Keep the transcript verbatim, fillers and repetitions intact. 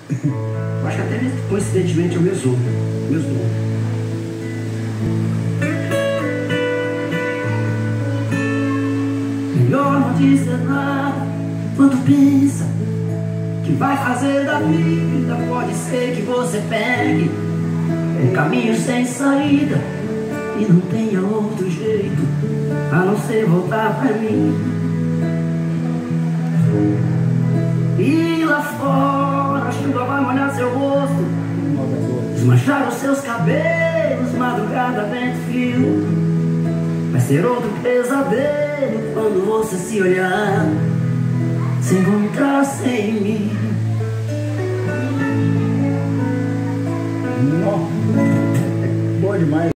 Eu acho que até coincidentemente é o mesmo, mesmo. Melhor não dizer nada quando pensa que vai fazer da vida. Pode ser que você pegue um caminho sem saída e não tenha outro jeito a não ser voltar pra mim. E lá fora a chuva vai molhar seu rosto, desmanchar os seus cabelos, madrugada vento frio. Vai ser outro pesadelo quando você se olhar, se encontrar sem mim. Nossa, é boa demais.